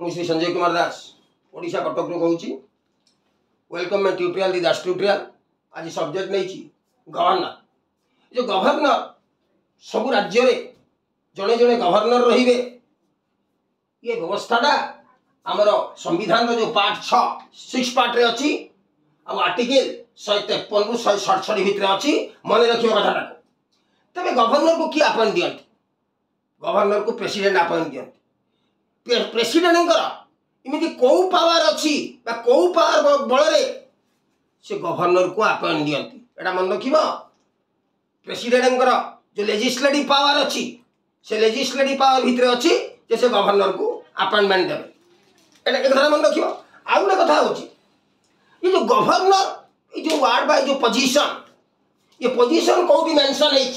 श्री संजय कुमार दास ओडिशा कटक रू कहूँ। वेलकम मैं ट्यूटोरियल दी दास ट्यूटोरियल। आज सब्जेक्ट नहीं गवर्नर। जो गवर्नर सब राज्य रे जड़े जड़े गवर्नर रहिबे ये व्यवस्थाटा आमर संविधान जो पार्ट 6 पार्ट रे अच्छी आर्टिकल 153 रु 167 भितर अच्छी मन रखिए कथा। तबे गवर्नर को किए अपॉइंट दियंती? गवर्नर को प्रेसिडेंट अपॉइंट दियंती। प्रेसिडेंट इमिति कौ पावर अच्छी कौ पावर बल से गवर्नर को अपॉइंट दियंती एटा मन रखिबो। प्रेसिडेंट जो लेजिस्लेटिव पावर अच्छी से लेजिस्लेटिव पावर भितर अच्छी जे से गवर्नर को अपॉइंटमेंट देबे एटा एक मन रखिबो। आ गोटे कथा होची ये जो गवर्नर ये जो वार्ड बाय जो पोजीशन ये पोजीशन कोठी मेंशन है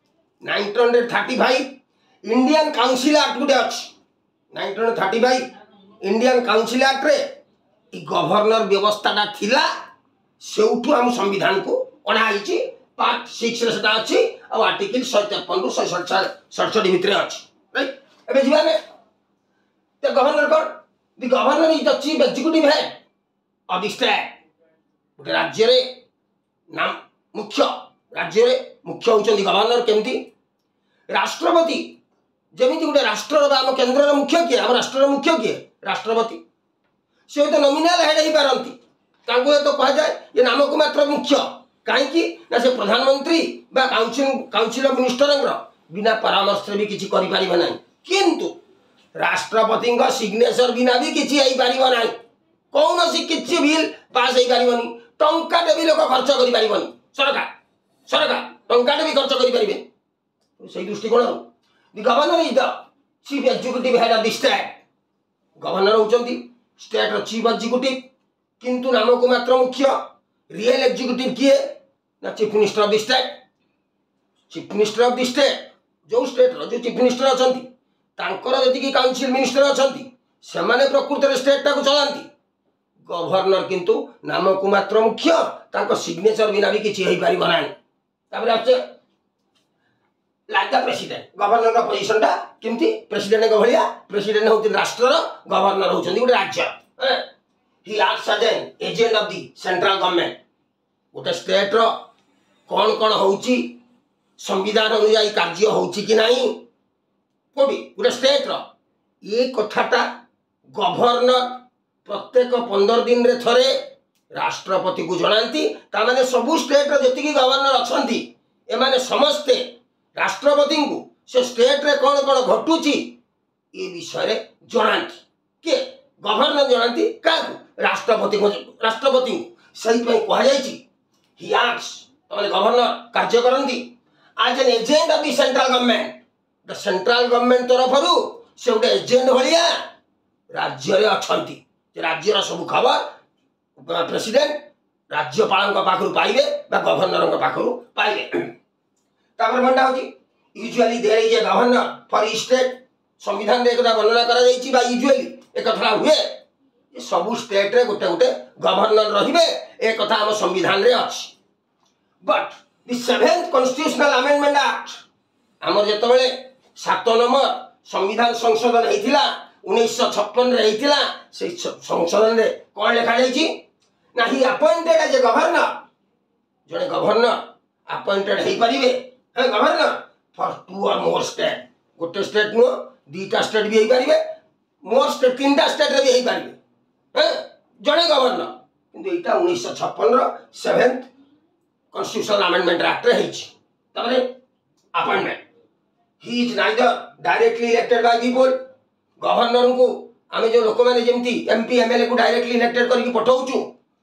1935 इंडियन काउंसिल एक्ट गुटे अच्छी 1935 इंडियन काउंसिल एक्ट रे गवर्नर व्यवस्थाटा थिला सेउठु हम संविधान को अणाई पार्ट 6 रे सेटा अच्छी और आर्टिकल 153 रु 167 भितर अच्छी राइट। एबे जीवाने ते गवर्नर कोन the governor is the chief executive head of the state. गोटे राज्य रे नाम मुख्य राज्य रे मुख्य होचंदी गवर्नर। केमती राष्ट्रपति जमीती गोटे राष्ट्र आम केन्द्र मुख्य किए आम राष्ट्र मुख्य किए राष्ट्रपति से तो नॉमिनल हेड ही पारंती तांको तो कह जाए ये नाम को मात्र मुख्य कहीं ना से प्रधानमंत्री बा काउंसिल ऑफ मिनिस्टर बिना परामर्श भी किसी करि परिबा नहीं। किंतु राष्ट्रपति सिग्नेचर बिना भी किसी आई परिबा नहीं। कौन सी किसी बिल पास हो पारिबनी टंकाटे भी लोक खर्च करि परिबनी सरकार टंकाटे भी खर्च करि परिबे। से दृष्टिकोण the governor is the chief executive head of the state. Governor होचंती स्टेट रो चीफ एग्जीक्यूटिव किंतु नाम को मात्र मुख्य। रियल एग्जीक्यूटिव किए ना chief minister of the state. Chief minister of the state जो स्टेट रो जो चीफ मिनिस्टर अछंती तांकर जति काउंसिल मिनिस्टर अछंती से माने प्रकृत रे स्टेट टाको चलांती। गवर्नर किंतु नाम को मात्र मुख्य तांको सिग्नेचर बिना भी किछि हेई पारि बनानी। तापर आछे लाइक द प्रेसिडेंट गवर्नर का पोजीशन टा केमती प्रेसिडेंट को भलिया। प्रेसिडेंट होती राष्ट्र गवर्नर होचंदी गोटे राज्य। He acts as an agent of the central government. गोटे स्टेट रो कौन कौन होची संविधान अनुसार कार्य होची कि नहीं कोडी गोटे स्टेट रो ये कथाटा गवर्नर प्रत्येक 15 दिन रे थरे राष्ट्रपति को जणांती। ता माने सबु स्टेट रो जति गवर्नर अछंती एमाने समस्ते राष्ट्रपति को से स्टेट रे कौन कौन घटुची ये विषय जणांती। के गवर्नर जणांती का राष्ट्रपति को सही पे कहा जायछि ही एक्ट्स तमाने गवर्नर कार्य करंती as an agent of the central government. The central government तरफ रु से गोटे एजेंट भलिया राज्य रे अछंती। राज्यर सब खबर प्रेसिडेंट राज्यपाल पाखरु पाइबे बा गवर्नर पाखरु पाइबे। तापर मनटा होची usually there is a governor for state. संविधान रे एकदा वर्णना करा जायछि बा यूजुअली एक कथा हुए ये सब स्टेट रे गोटे गोटे गवर्नर रहिबे एक कथा हम संविधान रे अछि। But the 7th constitutional amendment act हमर जेते बेले 7 नंबर संविधान संशोधन हेतिला 1956 रे हेतिला से संशोधन रे कोन लिखा जायछि ना he appointed as a governor. जने गवर्नर अपॉइंटेड हेई परिबे है गवर्नर फॉर 2 और मोर स्टेट। गोटे स्टेट नो दीटा स्टेट भी हेई परिबे मोर स्टेट 3टा स्टेट रे भी हेई परिबे है जने गवर्नर। किंतु एटा 1956 रो 7th कॉन्स्टिट्यूशनल अमेंडमेंट एक्ट रे हेछि। तबरे appointment he is neither directly elected by people. Governor को आमे जो लोक माने जेमती एमपी एमएलए को डायरेक्टली इलेक्टेड करके पठाउछु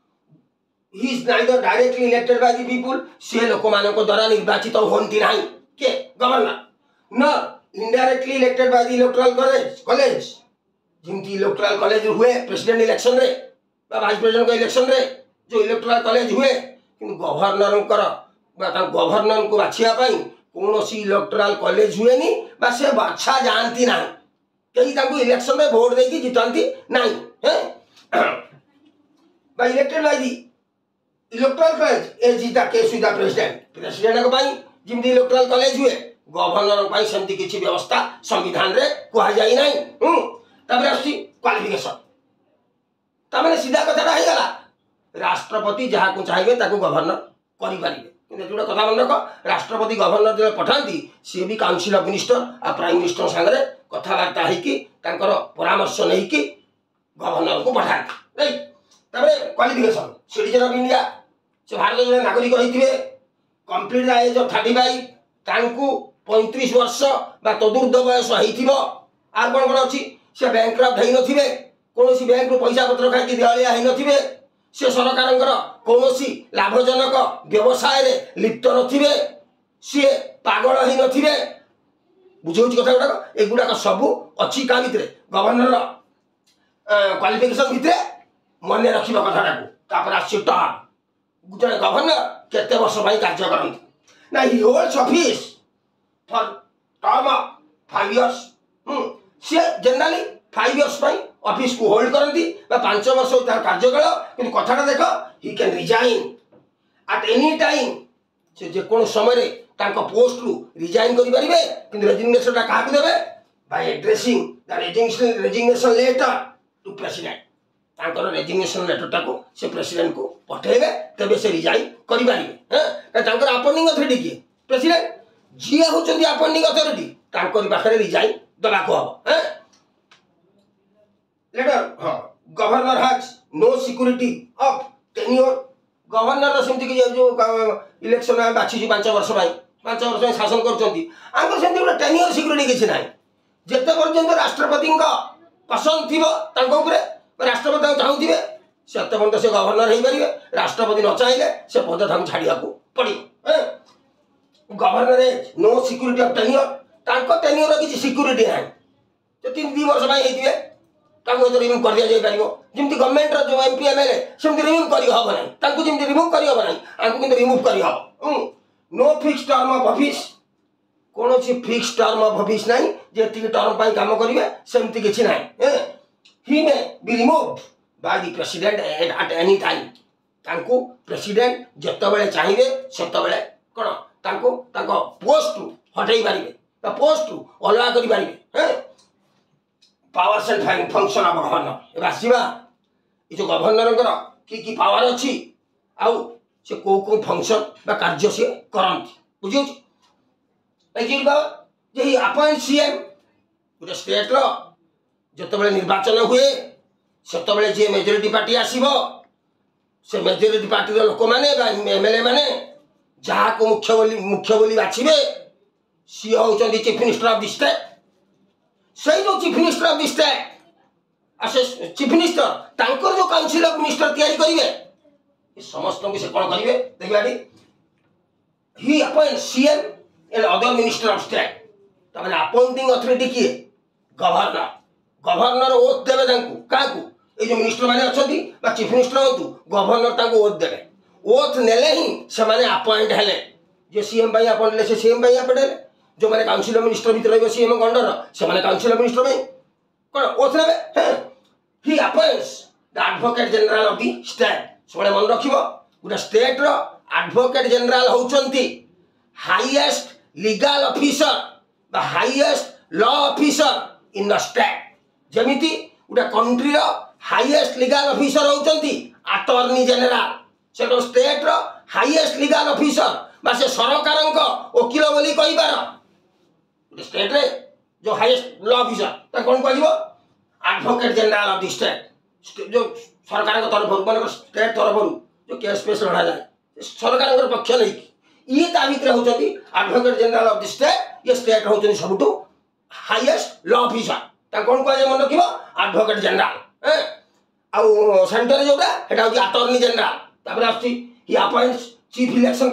he is neither directly elected by the people. से लोक माने को द्वारा निर्वाचित होंती नाही के गवर्नर न indirectly elected by the electoral college जिमती इलेक्टोरल कॉलेज हुए प्रेसिडेंट इलेक्शन रे बा वाइस प्रेसिडेंट को इलेक्शन रे जो इलेक्टोरल कॉलेज हुए कि गवर्नर गवर्नर को बाछिया पाई कौन सी इलेक्टोरल कॉलेज हुए नी बा से बाछा जानती ना कहीं ताको इलेक्शन में वोट देकी जितांती नहीं है बा elected by the electoral college ए जीता केस विद द प्रेसिडेंट को पाई जिमती इलेक्टोरल कॉलेज हुए गवर्नर पाई सेमती किछि व्यवस्था संविधान रे कहा जाई नहीं। तापर आसी क्वालिफिकेशन तामें सीधा कथाटा हो गला राष्ट्रपति जहाँ को चाहिए ताको गवर्नर करि पारिबे कि जोटा कथा मन रख राष्ट्रपति गवर्नर जो पठाती सी भी काउंसिल ऑफ मिनिस्टर आ प्राइम मिनिस्टर सागरे कथबार्ता होइकी तांकर परामर्श नहीं गवर्नर को पठाती राइट तापर क्वालिफिकेशन सिटीजन ऑफ इंडिया से भारत जो नागरिक होइथिबे कंप्लीट द एज ऑफ 35 तांकू 35 वर्ष बा तदुर्ध बयस होइथिबो आर कोन कोन अछि से बैंकक्रप्ट हेइ नथिबे कोनोसी बैंक रो पैसा पत्र खाइ कि दिवालिया हेइ नथिबे से सरकारंकर कोनोसी लाभजनक व्यवसाय रे लिप्त नथिबे से पागल हेइ नथिबे बुझौछि कथा गुडा एगुडा सब अछि का भितरे गवर्नर क्वालिफिकेशन भितरे मने रखिबा कथाटा को तापर आछि टर्म जने गवर्नर केते वर्ष भाई कार्य करंती ना he holds office for term of 5 years से जनरली 5 इयर्स भाई ऑफिस को होल्ड करंती बा 5 वर्ष तार कार्यकाल किंतु कथाटा देख he can resign at any time से जे कोन समय रे तांको पोस्ट रु रिजाइन करि परिबे किंतु रेजिग्नेशन ता काहा देबे by addressing the resignation letter to president तांकर रेजिग्नेशन लेटर टाको से प्रेसिडेंट को पठेबे तबे से रिजाइन करि परिबे हैं तांकर अपॉइंटिंग अथॉरिटी की प्रेसिडेंट जिया होचंदी अपॉइंटिंग अथॉरिटी तांकर पाखरे रिजाइन दबा को हबो हैं लेटर हां governor has no security of tenure governor सेमति कि जो इलेक्शन में बाछि 5 वर्ष भाई 5 वर्ष में शासन करचंती आंकर सेमति टेन्योर सिक्योरिटी किछि नाही जेते पर्यंत राष्ट्रपति पसंद थिबो तांको ऊपर राष्ट्रपति चाहूथिबे सेते पर्यंत से गवर्नर हेइ परिबे राष्ट्रपति न चाहिले से पद थां छाड़िया को पड़ी governor is no security of tenure तांको टेन्योर किछि सिक्योरिटी नाही तो 3 वर्ष भाई हेतिबे तांको तो रिमूव कर दिया जाय परिबो जिमति गवर्नमेंट रो जो एमपी एमएलए सेमति रिमूव करि हबो नाही तांको जिमति रिमूव करि हबो नाही आंको किंतु रिमूव करि हबो no fix term of office कोनोसी फिक्स टर्म ऑफ ऑफिस नाही जेति टर्म पाई काम करिवे सेमति किछि नाही he may be removed by the president at any time तांको प्रेसिडेंट जतबेले चाहिबे सेतबेले कोन तांको तांको पोस्ट हटै पारिबे ता पोस्ट अलगा करि पारिबे powers and function of governor एबा सिवा ई जो गवर्नर की पावर अछि आउ से को फंक्शन बा कार्य से करंती बुझियो लाइक बाबा जे ही अपॉइंट सीएम गोटे स्टेट रो जतबेले निर्वाचन हुए सेतबेले जे मेजॉरिटी पार्टी आसीबो से मेजॉरिटी पार्टी रो लोक माने बा एमएलए माने जहा को मुख्य बोली बाछिबे सी होचंदी chief minister of the state सही जो chief minister of the state आसे चीफ मिनिस्टर तांकर जो काउंसिल ऑफ मिनिस्टर तैयारी करिवे ए समस्त को से कोन करिवे देखबाडी he appoint CM and other minister of state तमाने अपॉइंटिंग अथॉरिटी की गवर्नर गवर्नर ओथ देबे तांकू काकू ए जो मिनिस्टर माने अछंती बा चीफ मिनिस्टर होतु गवर्नर तांकू ओथ देबे ओथ नेले ही से माने अपॉइंट हेले जे सीएम भाई अपॉइंट ले से सीएम भाई अपडेले जो माने काउंसिल ऑफ मिनिस्टर भीतर रहबे सीएम गंडर से माने काउंसिल ऑफ मिनिस्टर में कोन ओथ नेबे he appoints the advocate general of the state सोले मन रखिबो गुडा स्टेट रो एडवोकेट जनरल होचंती हाईएस्ट लीगल ऑफिसर बा highest law officer in the state जेमिति गुडा कंट्री रो हाईएस्ट लीगल ऑफिसर होचंती अटॉर्नी जनरल से स्टेट रो हाईएस्ट लीगल ऑफिसर बा से सरकारंक वकील बोली कहि पार स्टेट रे जो हाईएस्ट लॉ ऑफिसर ता कोन कहलिबो advocate general of the state जो सरकार के तरफ माने स्टेट तरफ जो केस पेश लड़ा जाए सरकार के पक्ष नहीं ये ता भीतर होचंती advocate general of the state ये स्टेट होचंती सबटू हाईएस्ट लॉ ऑफिसर ता कोन कहले मन रखिबो एडवोकेट जनरल आउ सेंटर जोटा हेटा होची अटॉर्नी जनरल तापर आछि he appoints chief election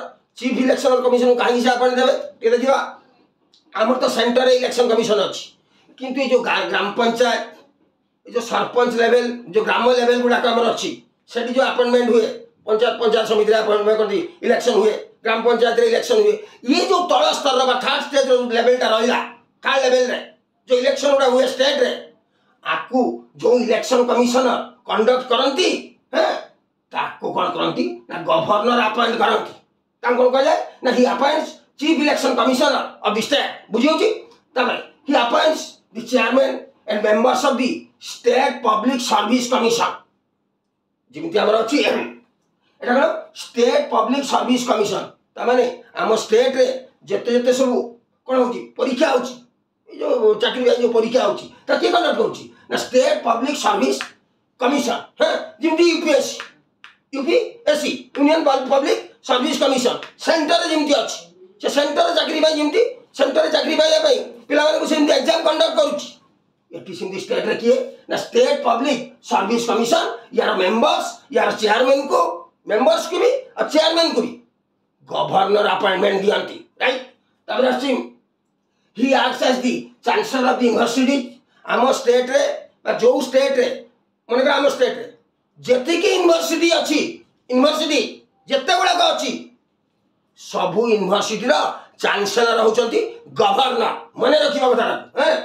commissioner कहीं से अपॉइंट देबे के देखिबा हमर तो सेंटर इलेक्शन कमिशन अछि किंतु ये जो ग्राम पंचायत ये जो सरपंच लेवल जो ग्राम लेवल गुडा हमर अछि सेठी जो अपॉइंटमेंट हुए पंचायत समिति रे अपॉइंटमेंट करदी इलेक्शन हुए ग्राम पंचायत रे इलेक्शन हुए ये जो तळ स्तर रो थर्ड स्टेज रो लेवल ता रहिला का लेवल रे जो इलेक्शन गुडा हुए स्टेट रे आकू जो इलेक्शन कमिशनर कंडक्ट करंती हैं ताको कोन करंती ना गवर्नर अपॉइंट करंती तां कोन कहले ना he appoints chief election commissioner of the state बुझियो छी तबे he appoints the chairman and members of the State Public Service Commission. जिमिति हमर अछि एटा कोन स्टेट पब्लिक सर्विस कमिशन तामाने हम स्टेट रे जते जते सब कोन होची परीक्षा होची ए जो चाकरी बाई जो परीक्षा होची त के कंडक्ट होची ना स्टेट पब्लिक सर्विस कमिशन है जिमिति UPSC union public service commission center रे जिमिति अछि से सेंटर चाकरी बाई जिमिति सेंटर चाकरी बाई पिला माने को सेमिति एग्जाम कंडक्ट करूची एटी सिंधी स्टेट रे किए ना स्टेट पब्लिक सर्विस कमिशन यार मेंबर्स यार चेयरमैन को मेंबर्स को भी और चेयरमैन को भी गवर्नर अपॉइंटमेंट दियंती राइट तबरे सिम he acts as the chancellor of the university आम स्टेट रे जो स्टेट रे मन आम स्टेट रे जति की यूनिवर्सिटी अछि यूनिवर्सिटी जते गुडा को अछि सबु यूनिवर्सिटी रा चांसलर होचंती गवर्नर मने रखिबा କଥା है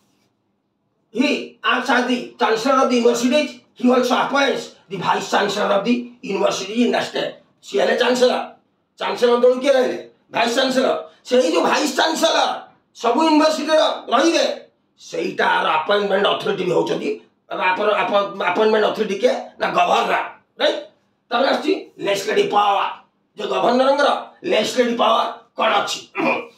He acts as the chancellor of the university. He also appoints the vice chancellor of the university in the state. सी हेले chancellor. chancellor तो किए रहे vice chancellor. सेही जो vice chancellor सब यूनिवर्सिटी रहिबे सेहीटा अपॉइंटमेंट अथॉरिटी भी होचंती अपॉइंटमेंट अथॉरिटी के ना गवर्नर राइट तब आछि लेजिस्लेटिव पावर जो गवर्नर लेजिस्लेटिव पावर कोन अछि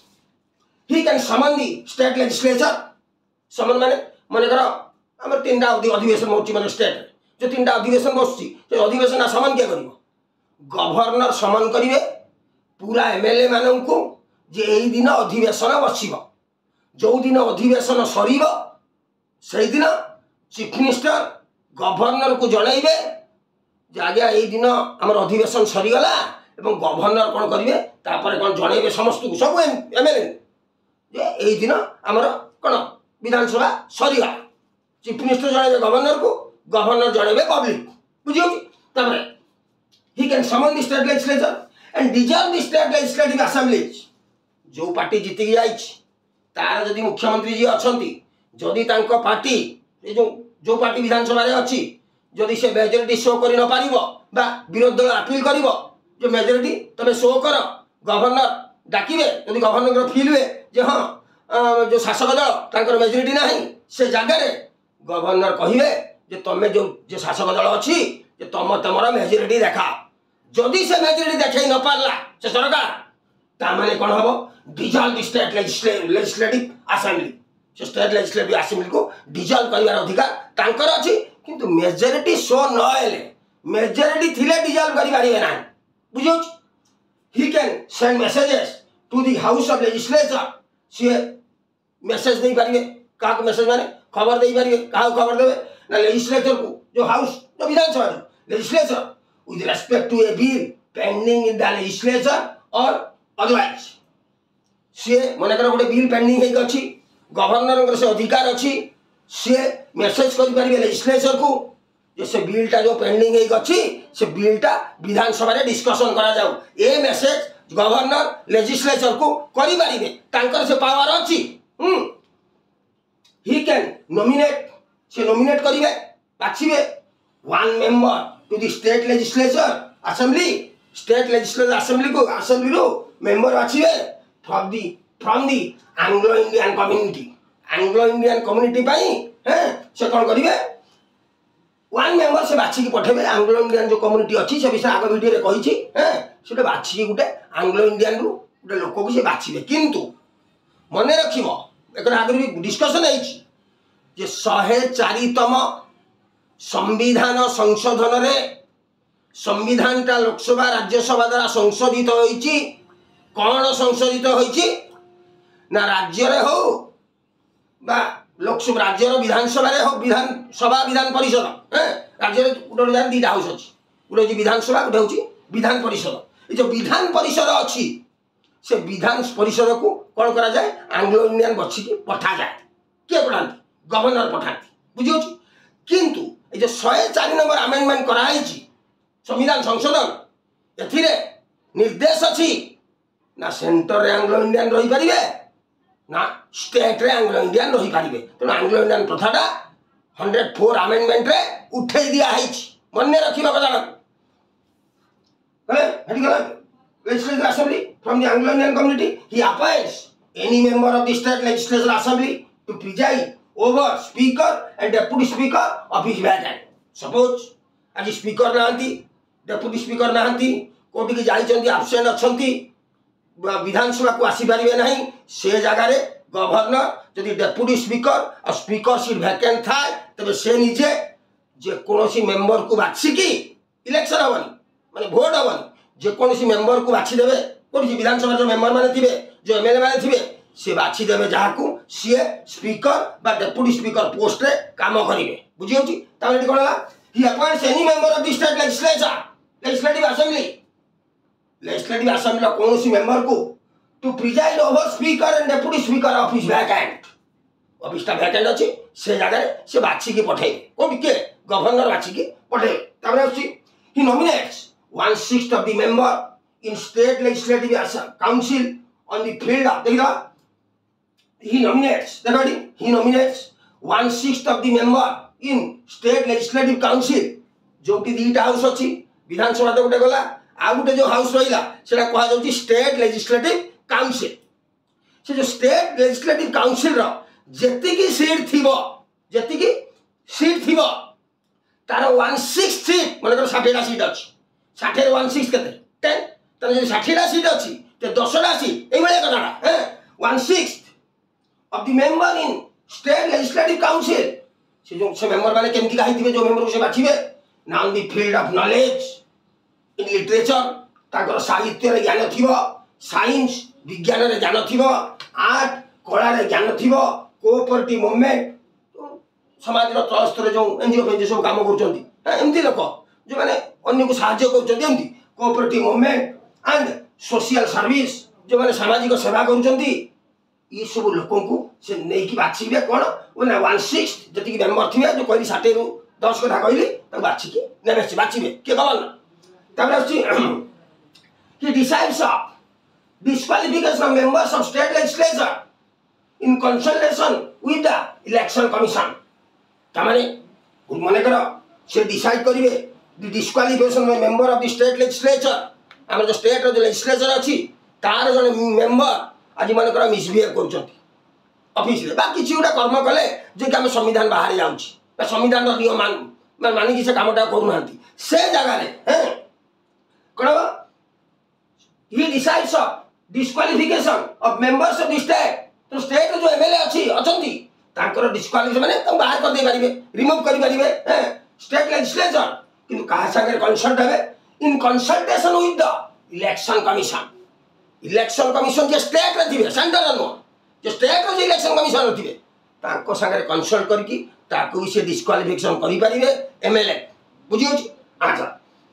he can summon the state legislature समन माने मन कर आम तीन अधिवेशन होची माने स्टेट जो तीन अधिवेशन बसुची अधिवेशन समन क्या करिवो गवर्नर समन करिवे पूरा एमएलए माननकु जे एई दिन अधिवेशन बसिबो जो दिन अधिवेशन सरीबो सेई दिन चीफ मिनिस्टर गवर्नर को जणाइबे जे आगे एई दिन हमर अधिवेशन सरी गला एवं गवर्नर कोन करिवे तापर कोन जणाइबे समस्त को सब एमएलए जे एई दिन हमर कोन विधानसभा सरीगा चीफ मिनिस्टर जणाइबे गवर्नर जणाइबे पब्लिक बुझियो तबरे he can summon the state legislature and dissolve the state legislative assemblies जो पार्टी जीति जाई तार जदि मुख्यमंत्री जी अछंती जदि तांको पार्टी ए जो पार्टी विधानसभा रे अछि जदि से मेजॉरिटी शो करि न पारिबो बा विरोध दल अपील करिवो जो मेजॉरिटी तबे शो कर गवर्नर डाकिबे जदि गवर्नर फील हुए जे हां जो शासक दल तांकर मेजॉरिटी नाही से जगह रे गवर्नर कहिबे जे तमे जो शासक दल अछि जे तमरा मेजॉरिटी देखा जदि से मेजॉरिटी देखै न पारला से सरकार ता माने कोन हबो dissolve the state legislative assembly से स्टेट लेजिस्लेटिव असेंबली को डिजॉल्व करिवार अधिकार तांकर अछि किंतु मेजॉरिटी शो न हेले मेजॉरिटी थिले डिजॉल्व करि पारिबे ना बुझियो he can send messages to the house of legislature से मैसेज दे पारिबे का मैसेज माने खबर दे पारिबे का खबर देबे ना लेजिस्लेचर को जो हाउस जो विधानसभा legislature with respect to a bill pending in the legislature or otherwise से मन कर गोटे बिल पेंडिंग हेक अछि गवर्नर से अधिकार अछि से मैसेज करि पारिबे लेजिस्लेचर को जे से बिलटा जो पेंडिंग हेक अछि से बिलटा विधानसभा रे डिस्कशन करा जाऊ ए मैसेज गवर्नर लेजिस्लेचर को करि पारिबे तांकर से पावर अछि ही कैन नॉमिनेट से नॉमिनेट करिवे बाछिबे one member to the state legislature assembly state legislature assembly को असेंबली रो मेंबर बाछिबे from the Anglo Indian community पाई हैं से कोन करिवे वन मेंबर से बाछि की पठेबे एंग्लो इंडियन जो कम्युनिटी अछि से विषय आगे वीडियो रे कहि छी हैं सेटा बाछि की गुटे एंग्लो इंडियन रो गुटे लोक को से बाछिबे किंतु मने रखिबो एकर आगे भी डिस्कशन है जे 104तम संविधान संशोधन रे संविधान टा लोकसभा राज्यसभा द्वारा संशोधित होईची कौन संशोधित होईची ना राज्य रे हो बा लोकसभा राज्य रो विधानसभा रे हो विधानसभा विधान परिषद हैं राज्य रे उडो जान दीटा हाउस अछि उडो जी विधानसभा उडो होची विधान परिषद ए जो विधान परिषद अछि से विधान परिषद को कौन करा जाए एंग्लो इंडियन बछि की पठा जाए के पठांती गवर्नर पठांती बुझियो किंतु ए जो 104 नंबर अमेंडमेंट कराइछि संविधान संशोधन एथिरे निर्देश अछि ना सेंटर रे एंग्लो इंडियन रही परिबे ना स्टेट रे एंग्लो इंडियन रही परिबे तो एंग्लो इंडियन प्रथाटा 104 अमेंडमेंट रे उठै दिया आइछि मन्ने रखिबा কথা हले हेडी गला legislative assembly from the Anglo Indian community he appoints any member of the state legislative assembly to preside over speaker and deputy speaker office vacant. Suppose आज स्पीकर नाहंती, deputy speaker नाहंती, कोटी की जाइछंती एब्सेंट अछंती, विधानसभा को आसी पारिबे नहीं, से जगह रे गवर्नर जदि डेप्यूटी स्पीकर और स्पीकर सीट वैकेंट थाए तबे से निजे जे कोनोसी मेंबर को बाछिकी इलेक्शन हवनी माने भोट हवनी, जे कोनोसी मेंबर को बाछि देबे, कोनोसी विधानसभा जो मेंबर माने थिबे, जो एमएलए माने थिबे, से बाछि देबे जाहाकू सी स्पीकर बा डेप्यूटी स्पीकर पोस्ट रे काम करिवे। बुझी होची तामे कोन हला he appoints any member of the state legislative assembly कोनोसी मेंबर को to preside over speaker and deputy speaker office vacant. ऑफिसटा वैकेंट अछि से जगह से बाछि की पठे कोन के गवर्नर बाछि की पठे। तामे अछि he nominates 1/6 of the member in state legislative council on the field of he nominates 1/6 of the member in state legislative council जो कि दीटा हाउस अछि विधानसभा तो गोटे गला आ गोटे जो हाउस रहिला सेटा कहा जाउची स्टेट लेजिस्लेटिव काउंसिल। से जो स्टेट लेजिस्लेटिव काउंसिल रो जेतिकी सीट थिबो तार 1/6 सीट माने 60टा सीट अछि 60 रे 1/6 केते 10 तने जे 60टा सीट अछि ते 10टा सीट एई बेले कटाडा 1/6 of the member in state legislative council से जो से मेंबर माने केमती काहि थिबे जो मेंबर को से बाछिबे ना on the field of knowledge in literature ताकर साहित्य रे ज्ञान थिबो, साइंस विज्ञान रे ज्ञान थिबो, आर्ट कला रे ज्ञान थिबो, कोऑपरेटिव मूवमेंट समाज रो तल स्तर जो एनजीओ सब काम करचंती एमती लोक जो माने अन्य को सहायता करचंती एमती cooperative movement and social service जो माने सामाजिक सेवा करचंती ये सब लोकों को से नहीं कि बाछिबे कोन ओना 1/6 जति कि मेंबर थिबे जो कहली 60 रु 10 कथा कहली त बाछि के नेबे से बाछिबे के गवर्नर तबे अछि he decides of disqualification of members of state legislature in consultation with the election commission। तमाने मने करो से डिसाइड करिवे the disqualification of member of the state legislature हमर जो स्टेट रो जो लेजिस्लेचर अछि तार जने मेंबर आज मन कर मिसबिहेव करचंती ऑफिस रे बाकी चिउडा कर्म कले जे कि हम संविधान बाहर जाउची बा संविधान रो नियम मानी कि से कामटा करू नांती से जगह रे हैं कोन ही decides of disqualification of members of the state. तो स्टेट जो एमएलए अछि अछंती तांकर डिस्क्वालिफिकेशन माने त बाहर कर दे पारिबे, रिमूव करि पारिबे हैं स्टेट लेजिस्लेचर किंतु कहा संगे कंसल्ट हेबे in consultation with the election commission. Election commission जे स्टेट रे थिबे सेंट्रल नो जे स्टेट रो जे इलेक्शन कमीशन रे थिबे ताको संगे कंसल्ट करकी ताको भी से डिस्क्वालिफिकेशन करि पारिबे एमएलए। बुझियो छी अच्छा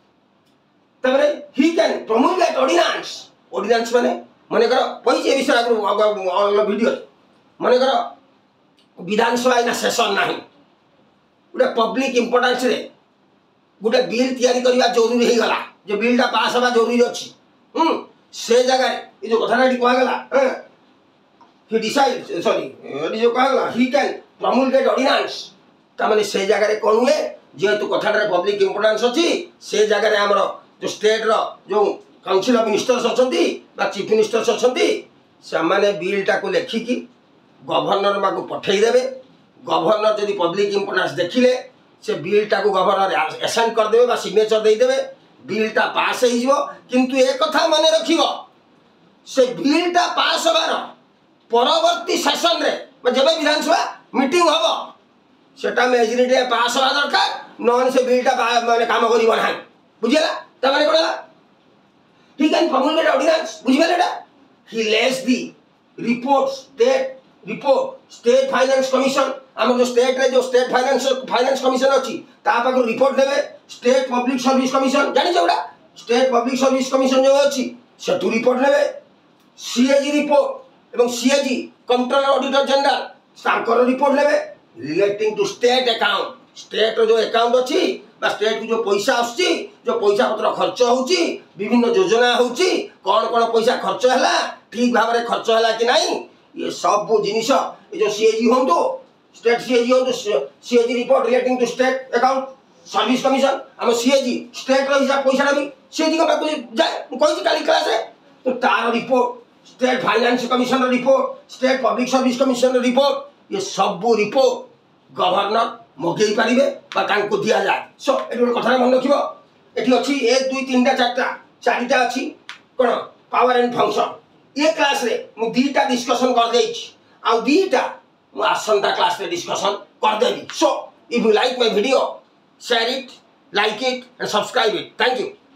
तबरे ही कैन प्रोमुलगेट ऑर्डिनेंस माने कर पई विषय आगु वीडियो माने कर विधानसभा इना सेशन नाही गोटे पब्लिक इंपोर्टेंस रे गोटे बिल तैयारी करबा जरूरी हे गला जो बिलटा पास होबा जरूरी अछि से जगह ये जो कथा कह गला he decides sorry ये जो कह गला he can promulgate ordinance तामाने से जगह रे कोन हुए जेतु कथा रे पब्लिक इंपोर्टेंस अछि से जगह रे हमरो जो स्टेट रो जो काउंसिल ऑफ मिनिस्टर्स अछंती बा चीफ मिनिस्टर्स अछंती से माने बिलटा को लेखि की गवर्नर मा को पठेई देबे। गवर्नर जदी पब्लिक इंपोर्टेंस देखिले से बिलटा को गवर्नर असाइन कर देबे बा सिग्नेचर दे देबे बिलटा पास हो जिवो। किंतु एक कथा माने रखिबो से बिलटा पास होबार परवर्ती सेशन रे जब विधानसभा मीटिंग हबो सेटा मेजॉरिटी पास होबा दरकार नन से बिलटा माने काम करिवो नाही बुझिला त माने कोला he can promulgate ordinance बुझिबेलेटा he lays the state finance commission हम जो स्टेट रे जो स्टेट फाइनेंस कमीशन अछि ता पाक रिपोर्ट देबे स्टेट पब्लिक सर्विस कमीशन जानि जोडा स्टेट पब्लिक सर्विस कमीशन जो अछि से तू रिपोर्ट लेबे सीएजी रिपोर्ट एवं सीएजी कंट्रोलर ऑडिटर जनरल तांकर रिपोर्ट लेबे relating to state account state जो अकाउंट अछि बा स्टेट जो पैसा आछि जो पैसा पत्र खर्च होउची विभिन्न योजना होउची कोन कोन पैसा खर्च हला ठीक भाव रे खर्च हला कि नाही ये सब जिनिस ये जो सीएजी हों तो स्टेट सीएजी हों तो CAG report relating to state account service commission हम सीएजी स्टेट रो हिसाब पैसा भी सीएजी का जाए कोई काली क्लास रे तो तार report state finance commission report state public service commission report ये सब रिपोर्ट गवर्नर मगेई पारे दि जाए। सो ये गोटे कथा मन रख ये अच्छी 1 2 3 4 4टा अच्छी कौन पावर एंड फंक्शन ये क्लास रे मु 2टा डिस्कशन कर दे आउ 2टा मु आसंता क्लास रे डिस्कशन कर देबी। So if you like my video share it, like it and subscribe it. Thank you.